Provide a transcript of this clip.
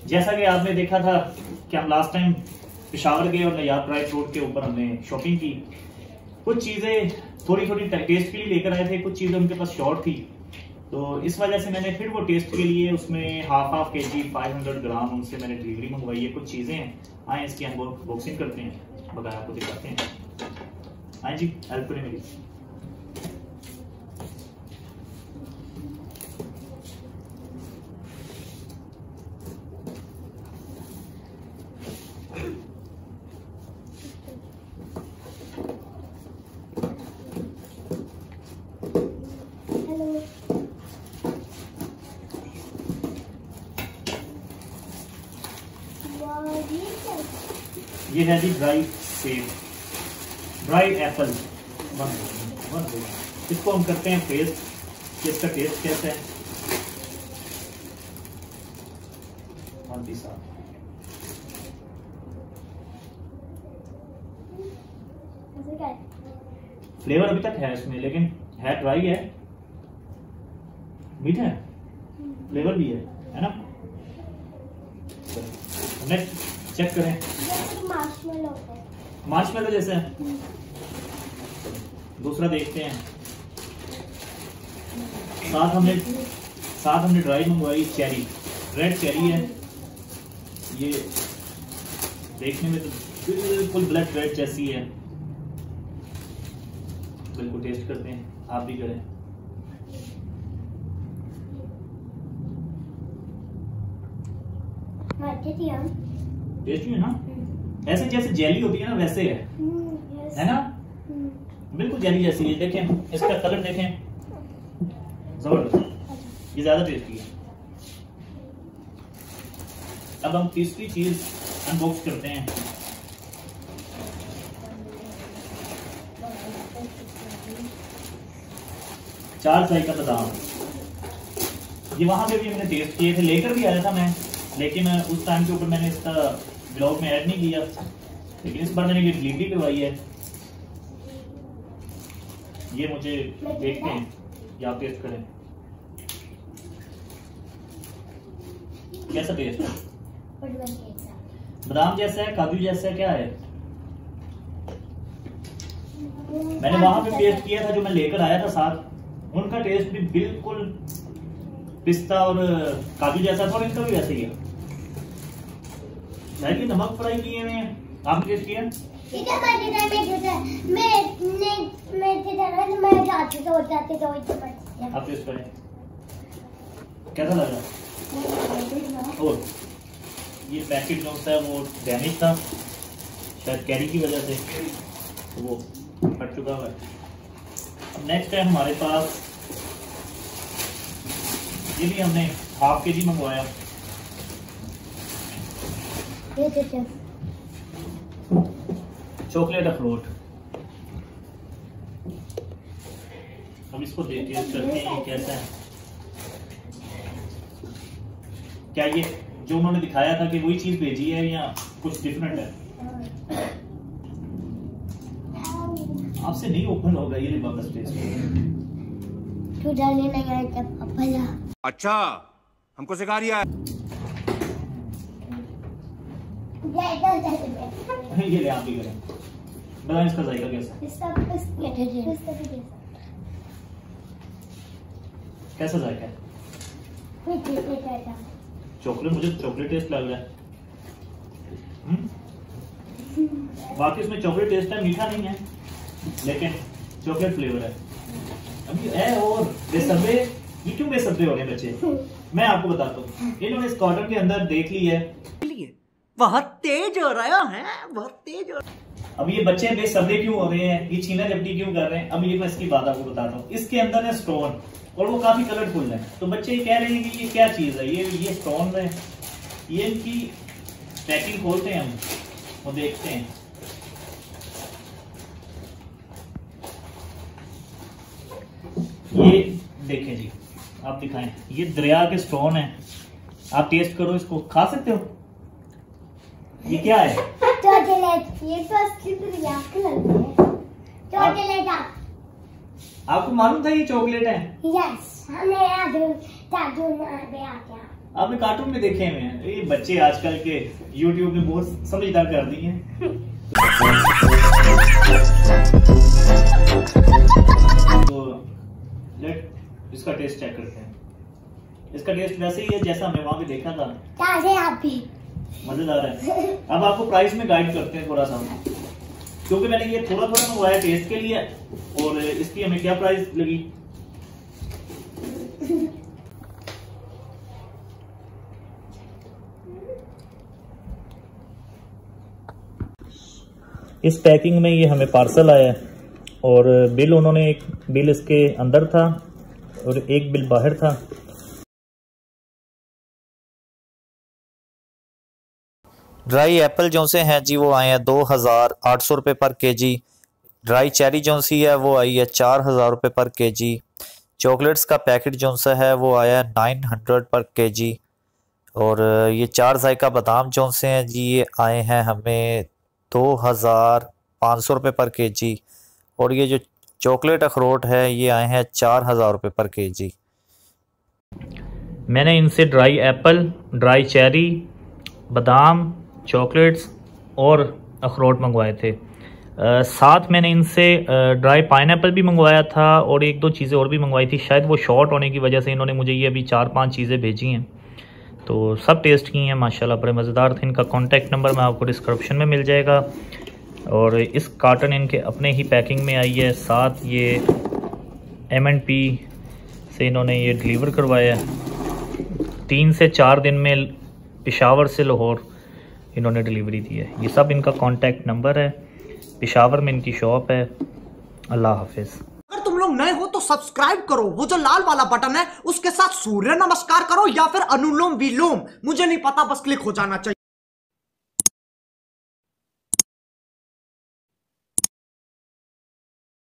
जैसा कि आपने देखा था कि हम लास्ट टाइम पेशावर गए और नयाब राइट रोड के ऊपर हमने शॉपिंग की। कुछ चीज़ें थोड़ी थोड़ी टेस्ट के लिए लेकर आए थे, कुछ चीज़ें उनके पास शॉर्ट थी, तो इस वजह से मैंने फिर वो टेस्ट के लिए उसमें हाफ kg 500 ग्राम उनसे मैंने डिलीवरी मंगवाई है। कुछ चीज़ें हैं, आए इसकी अनबॉक्सिंग करते हैं, बगैर आपको दिखाते हैं। आए जी, हेल्प करें मेरी। ये है जी ड्राई सेब, ड्राई एप्पल। इसको हम करते हैं टेस्ट कि इसका टेस्ट कैसा है। फ्लेवर अभी तक है इसमें, लेकिन है ड्राई है, मीठा है, फ्लेवर भी है ना। नेक्स्ट चेक करें। मार्शमेलो जैसे है। दूसरा देखते हैं। साथ हमने ड्राई मंगवाई चेरी, रेड चेरी है। ये देखने में तो बिल्कुल ब्लैक रेड जैसी है। बिल्कुल टेस्ट करते हैं, आप भी करें। टेस्टी है ना, ऐसे जैसे जेली होती है ना वैसे है ना, बिल्कुल जेली जैसी है। देखें इसका कलर देखें, जबरदस्त, ये ज्यादा टेस्टी है। अब हम तीसरी चीज अनबॉक्स करते हैं। चार साई का बादाम। ये वहां पे भी हमने टेस्ट किए थे, लेकर भी आया था मैं, लेकिन उस टाइम के ऊपर मैंने इसका ब्लॉग में ऐड नहीं किया, लेकिन इस बार मैंने ये डिलीवरी करवाई है। ये मुझे देखते हैं या आप टेस्ट करें कैसा टेस्ट है। बादाम जैसा है, काजू जैसा है, क्या है। मैंने वहां पे टेस्ट किया था, जो मैं लेकर आया था साथ, उनका टेस्ट भी बिल्कुल पिस्ता और काजू जैसा था, और इनका भी वैसे ही है। नमक फ्राई किए हुए हैं, आपने टेस्ट किया। आप टेस्ट करें कैसा लगा। और ये पैकेट जो होता है वो डैमेज था, शायद कैरी की वजह से, तो वो फट चुका है। अब नेक्स्ट है हमारे पास, ये भी हमने हाफ kg मंगवाया। चॉकलेट अखरोट। हम इसको टेस्ट करते हैं कैसा है। क्या ये जो उन्होंने दिखाया था कि वही चीज भेजी है या कुछ डिफरेंट है। आपसे नहीं ओपन होगा ये लिबास टेस्ट। अच्छा हमको सिखा रही है। ये ले आप भी करें, बताएं इसका जायका कैसा। कैसा जायका है। चॉकलेट, मुझे चॉकलेट टेस्ट लग रहा है। बाकी इसमें चॉकलेट टेस्ट है, मीठा नहीं है, लेकिन चॉकलेट फ्लेवर है। अभी है और बेसब्रे, ये क्यों बेसब्रे हो रहे हैं बच्चे, मैं आपको बताता हूँ। इन्होंने इस कॉटन के अंदर देख ली है, बहुत तेज हो रहा है, बहुत तेज हो। अब ये बच्चे बेसब्रे क्यों हो रहे हैं, ये छीना झपटी क्यों कर रहे हैं। अब ये मैं इसकी बात आपको बताता हूँ। इसके अंदर है स्टोन, और वो काफी कलरफुल है, तो बच्चे ये कह रहे हैं कि ये क्या चीज है, ये स्टोन है। ये इनकी पैकिंग खोलते हैं हम और देखते हैं। ये देखें जी, आप दिखाएं, ये दरिया के स्टोन है। आप टेस्ट करो, इसको खा सकते हो। ये क्या है। चॉकलेट। ये तो असली दरिया के लगते हैं। चॉकलेट। आपको मालूम था ये चॉकलेट है। यस, हमें दादू पे आते हैं। आपने कार्टून में देखे हुए हैं, ये बच्चे आजकल के यूट्यूब में बहुत समझदार कर दिए हैं। तो लेट इसका टेस्ट चेक करते हैं। इसका टेस्ट वैसे ही है जैसा हमने वहां पे देखा था, मजेदार है। अब आपको प्राइस में गाइड करते हैं थोड़ा सा, क्योंकि मैंने ये थोड़ा थोड़ा मंगवाया टेस्ट के लिए, और इसकी हमें क्या प्राइस लगी। इस पैकिंग में ये हमें पार्सल आया है, और बिल उन्होंने, एक बिल इसके अंदर था और एक बिल बाहर था। ड्राई एप्पल जो से हैं जी वो आए हैं 2800 रुपये पर केजी। ड्राई चेरी जो सी है वो आई है 4000 रुपये पर केजी। चॉकलेट्स का पैकेट जो सा है वो आया है 900 पर केजी। और ये 4 जायका बादाम जो से हैं जी ये आए हैं हमें 2500 रुपये पर केजी। और ये जो चॉकलेट अखरोट है ये आए हैं 4000 रुपये पर केजी। मैंने इनसे ड्राई एप्पल, ड्राई चेरी, बादाम, चॉकलेट्स और अखरोट मंगवाए थे। साथ मैंने इनसे ड्राई पाइनएप्पल भी मंगवाया था और एक दो चीज़ें और भी मंगवाई थी। शायद वो शॉर्ट होने की वजह से इन्होंने मुझे ये अभी 4-5 चीज़ें भेजी हैं। तो सब टेस्ट की हैं माशाल्लाह, बड़े मज़ेदार थे। इनका कॉन्टैक्ट नंबर मैं आपको डिस्क्रिप्शन में मिल जाएगा। और इस कार्टन इनके अपने ही पैकिंग में आई है। साथ ये M&P से इन्होंने ये डिलीवर करवाया है। 3 से 4 दिन में पेशावर से लाहौर इन्होंने डिलीवरी दी है। ये सब इनका कॉन्टैक्ट नंबर है। पेशावर में इनकी शॉप है। अल्लाह हाफिज़। अगर तुम लोग नए हो तो सब्सक्राइब करो, वो जो लाल वाला बटन है उसके साथ सूर्य नमस्कार करो या फिर अनुलोम विलोम, मुझे नहीं पता, बस क्लिक हो जाना चाहिए।